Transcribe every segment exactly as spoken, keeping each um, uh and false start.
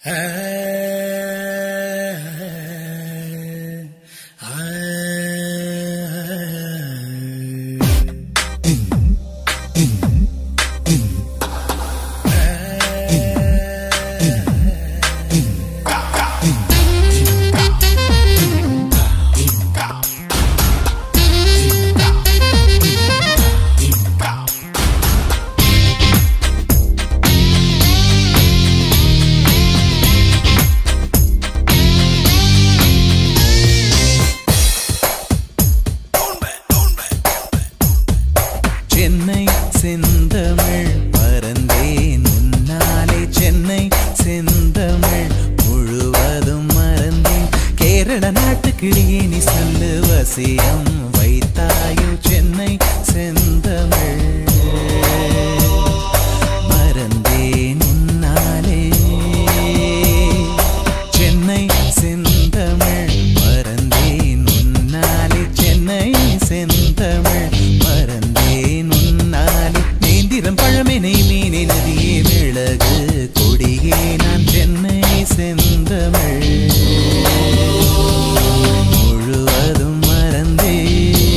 சென்னை செந்தமிழ் மறந்தேன் உன்னாலே, சென்னை செந்தமிழ் முழுவதும் மறந்தேன். கேரள நாட்டுக்கிளியே நீ சொல்லு வசியம் வைத்தாயோ, சென்னை செந்தமிழ் மறந்தேன் உன்னாலே. சென்னை செந்தமிழ் மறந்தேன் உன்னாலே, சென்னை செந்தமிழ் மறந்தேன் உன்னாலே. நேந்திரம் பழமெனை மீனை நதியே மிளகு கொடியே நான், சென்னை செந்தமிழ் முழுவதும் மறந்தேன்.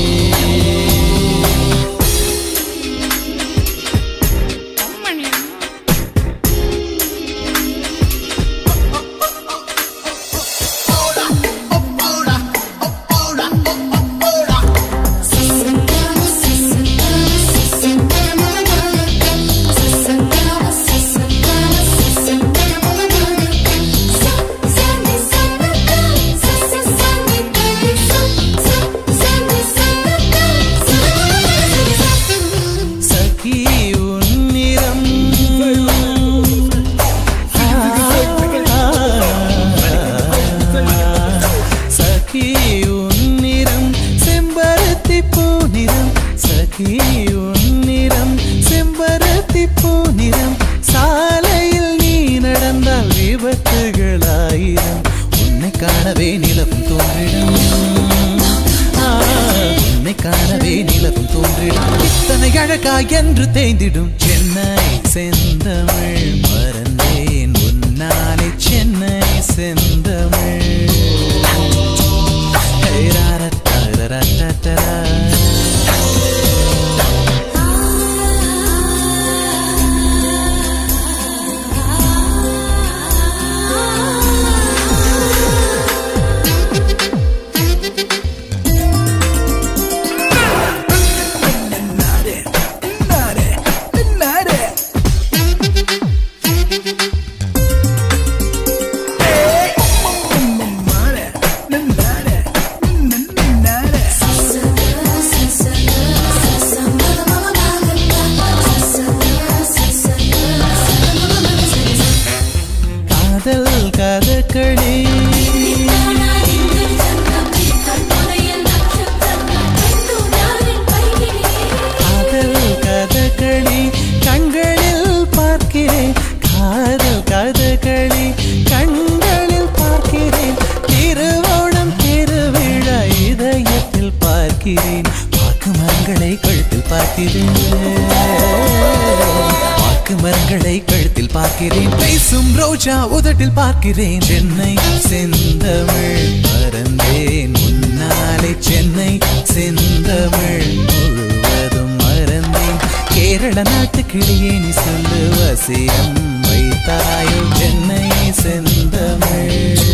செம்பருத்தி பூநிறம் சாலையில் நீ நடந்தால் விபத்துகளாயிரம். உன்னை காணவே நிலவும் தோன்றிடும், உன்னை காணவே நிலவும் தோன்றிடும். இத்தனை அழகா என்று தேய்ந்திடும். சென்னை செந்தமிழ் மறந்தேன் உன்னாலே, சென்னை செந்தமிழ். கதகளி காதல் கதகளி கண்களில் பார்க்கிறேன், காதல் கதகளி கண்களில் பார்க்கிறேன். திருவோணம் திருவிழா இதயத்தில் பார்க்கிறேன், பாக்கு மரங்களை கழுத்தில் பார்க்கிறேன், மரங்களை கழுத்தில் பார்க்கிறேன். பேசும் ரோஜா உதட்டில் பார்க்கிறேன். சென்னை செந்தமிழ் மறந்தேன் உன்னாலே, சென்னை செந்தமிழ் முழுவதும் மறந்தேன். கேரள நாட்டுக்கிளியே நீ சொல்லு வசியம் வைத்தாயோ, சென்னை செந்தமிழ்.